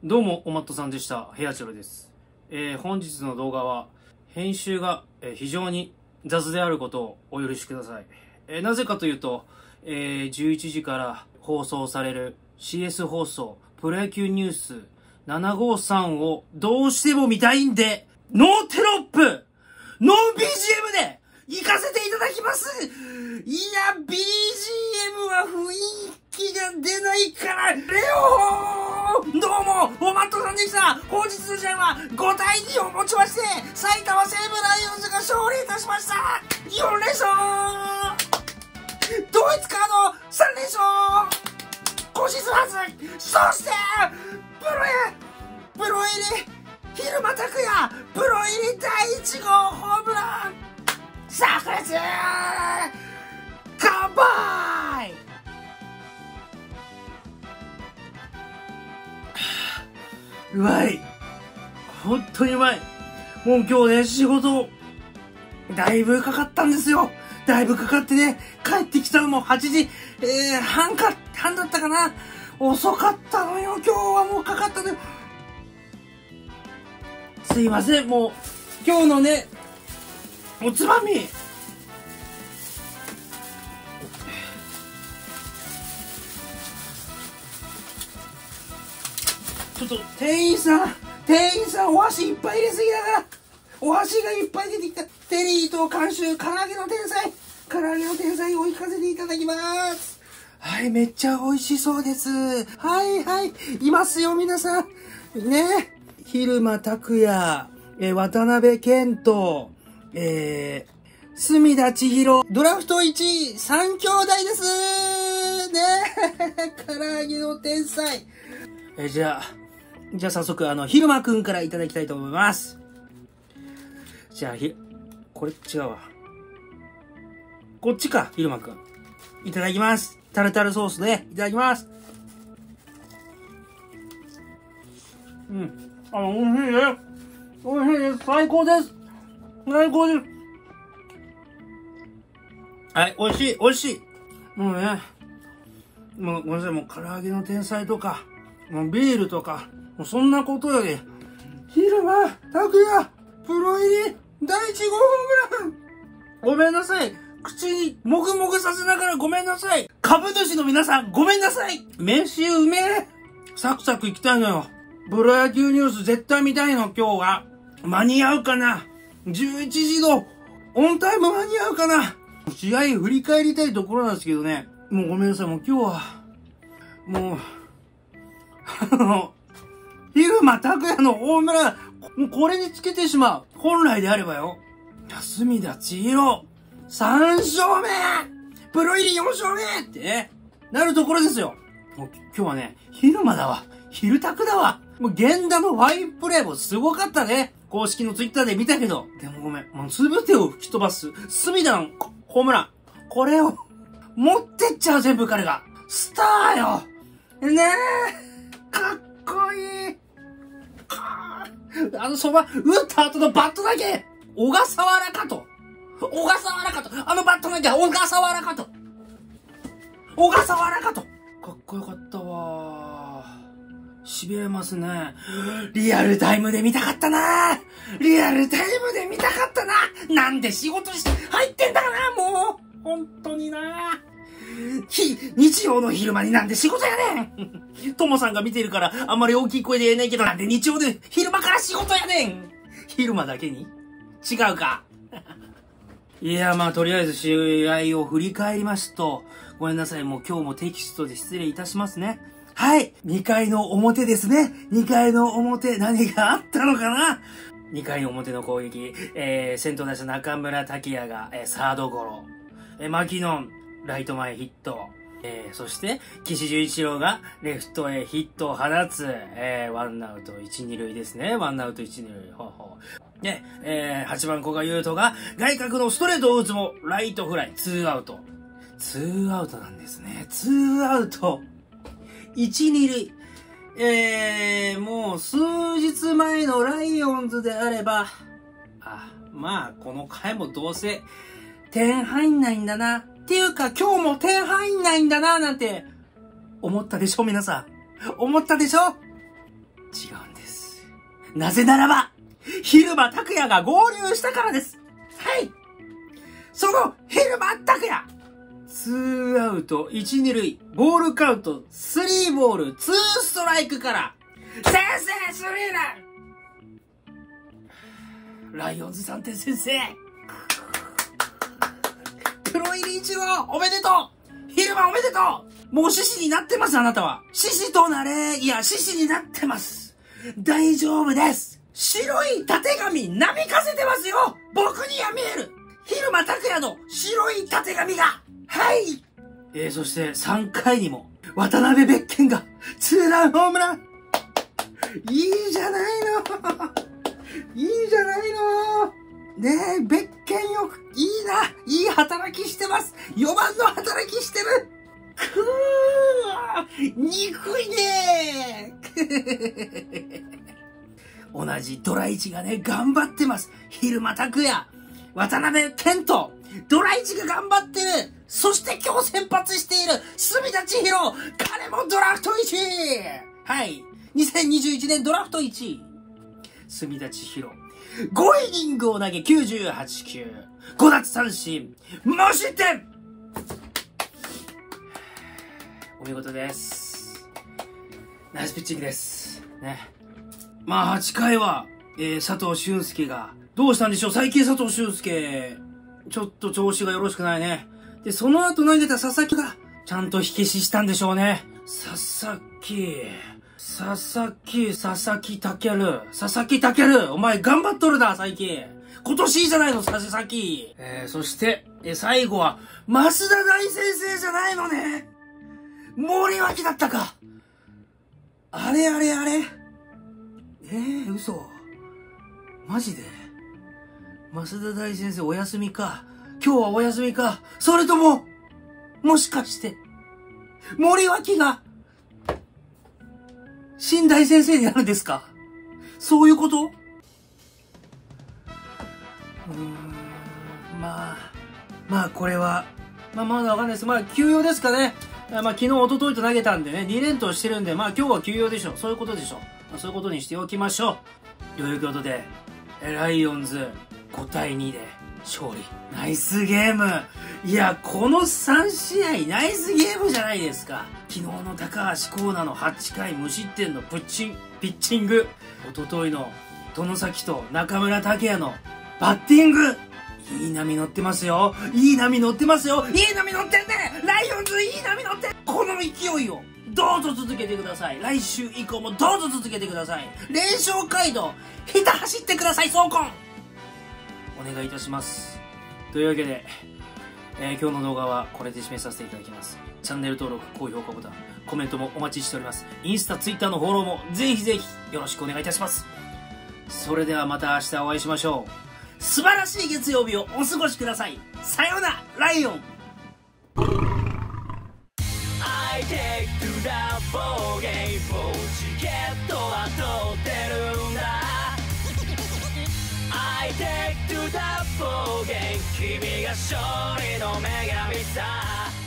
どうも、おまっとさんでした。ヘアチョロです。本日の動画は、編集が非常に雑であることをお許しください。なぜかというと、11時から放送される CS 放送、プロ野球ニュース753をどうしても見たいんで、ノーテロップノー BGM で行かせていただきます。いや、BGM は雰囲気が出ないから、レオどうも、おまっとさんでした。本日の試合は5対2をもちまして、埼玉西武ライオンズが勝利いたしました。4連勝同一カード3連勝今シーズン初そして、プロ入り蛭間拓也プロ入り第1号ホームラン炸裂乾杯うまい本当にうまいもう今日ね、仕事だいぶかかったんですよ。だいぶかかってね、帰ってきたのも8時、半だったかな。遅かったのよ。今日はもうかかったのよ。すいません、もう今日のね、おつまみちょっと店員さんお箸いっぱい入れすぎだから、お箸がいっぱい出てきた。テリーと監修唐揚げの天才をいかせていただきます。はい、めっちゃ美味しそうです。はいいますよ皆さんね。蛭間拓也、渡辺健人、隅田千尋、ドラフト1位3兄弟ですね。唐揚げの天才。じゃあ早速蛭間くんからいただきたいと思います。じゃあこれ違うわ。こっちか、蛭間くん。いただきます。タルタルソースでいただきます。美味しいです。美味しいです。最高です。はい、美味しい。もうね、もうごめんなさい、もう唐揚げの天才とか、もうビールとか、もうそんなことより、蛭間拓也、プロ入り、第1号ホームラン。ごめんなさい。口にもぐもぐさせながらごめんなさい。株主の皆さん、ごめんなさい。飯うめえ。サクサクいきたいのよ。プロ野球ニュース絶対見たいの、今日は。間に合うかな ?11 時のオンタイム間に合うかな。試合振り返りたいところなんですけどね。もうごめんなさい、もう今日は、もう、蛭間拓也のホームラン、これにつけてしまう。本来であればよ。隅田千尋、3勝目プロ入り4勝目ってね、なるところですよ。もう今日はね、蛭間だわ。蛭拓だわ。もう源田のファインプレーもすごかったね。公式のツイッターで見たけど。でもごめん。もうすべてを吹き飛ばす。隅田のホームラン。これを持ってっちゃう全部彼が。スターよ。ねえ。かっこいい。打った後のバットだけ。小笠原かと。あのバットだけ小笠原かと。かっこよかったわ。痺れますね。リアルタイムで見たかったな。なんで仕事して入ってんだかな、もう。本当にな。日曜の昼間になんで仕事やねん。ともさんが見てるからあんまり大きい声で言えないけど、なんで日曜で昼間から仕事やねん。昼間だけに違うか。いや、まあとりあえず試合を振り返りますと、ごめんなさい、もう今日もテキストで失礼いたしますね。はい。2回の表ですね。2回の表、何があったのかな。2回の表の攻撃、先頭打者中村拓也が、サードゴロ。牧野、ライト前ヒット。そして、岸潤一郎がレフトへヒットを放つ。ワンアウト1、2塁ですね。で、8番古賀優斗が外角のストレートを打つも、ライトフライ、2アウトなんですね。2アウト。1、2塁。もう数日前のライオンズであれば、まあ、この回もどうせ、点入んないんだな。っていうか、今日も点入んないんだな、なんて、思ったでしょ、皆さん。思ったでしょ違うんです。なぜならば、蛭間拓也が合流したからです。はい。その蛭間拓也、2アウト1、2塁、ボールカウント3ボール2ストライクから、先生スリーラン、ライオンズ3点先制。プロ入り1号おめでとう、蛭間おめでとう。もう獅子になってます、あなたは。獅子となれ。いや、獅子になってます。大丈夫です。白いたてがみなびかせてますよ。僕には見える。蛭間拓也の白いたてがみが。はい。そして3回にも渡辺ベッケンがツーランホームラン。いいじゃないの。いいじゃないの。ねえ、ベッケンよく、いいな。いい働きしてます。4番の働きしてる。憎いね。同じドラ1がね、頑張ってます。蛭間拓也、渡辺健人、ドラ1が頑張ってる。そして今日先発している隅田知弘、彼もドラフト1位。はい。2021年ドラフト1位。隅田知弘。5イニングを投げ98球。5奪三振。無失点。お見事です。ナイスピッチングです。ね。まあ8回は、佐藤俊介が、どうしたんでしょう、最近佐藤俊介、ちょっと調子がよろしくないね。で、その後投げた佐々木が、ちゃんと火消ししたんでしょうね。佐々木健、お前頑張っとるな、最近。今年いいじゃないの、佐々木。そして、最後は、増田大先生じゃないのね。森脇だったか。あれ嘘。マジで増田大先生お休みか。今日はお休みか。それとも、もしかして、森脇が、新大先生になるんですか？そういうこと？まあこれは、まだわかんないです。まあ休養ですかね。まあ昨日、一昨日と投げたんでね、2連投してるんで、まあ今日は休養でしょ。そういうことでしょ。そういうことにしておきましょう。ということで、ライオンズ5対2で勝利。ナイスゲーム。いや、この3試合ナイスゲームじゃないですか。昨日の高橋光成の8回無失点のピッチング。一昨日の外崎と中村剛也のバッティング。いい波乗ってますよ。いい波乗ってんね。ライオンズいい波乗って。この勢いをどうぞ続けてください。来週以降もどうぞ続けてください。連勝街道ひた走ってください。走行お願いいたします。というわけで、今日の動画はこれで締めさせていただきます。チャンネル登録、高評価ボタン、コメントもお待ちしております。インスタ、ツイッターのフォローもぜひぜひよろしくお願いいたします。それではまた明日お会いしましょう。素晴らしい月曜日をお過ごしください。さようなら、ライオン。I take to the ball game チケットは取ってるんだ。I take to the ball game 君が勝利の女神さ。